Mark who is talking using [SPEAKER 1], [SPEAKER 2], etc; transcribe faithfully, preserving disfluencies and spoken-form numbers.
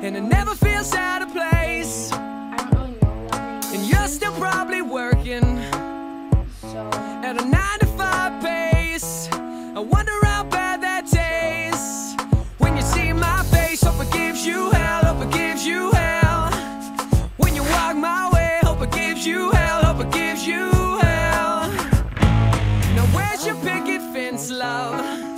[SPEAKER 1] and it never feels out of place. And you're still probably working at a nine to five pace. I wonder how bad that tastes when you see my face. Hope it gives you hell, hope it gives you hell. When you walk my way, hope it gives you hell, hope it gives you hell. Now where's your picket fence, love?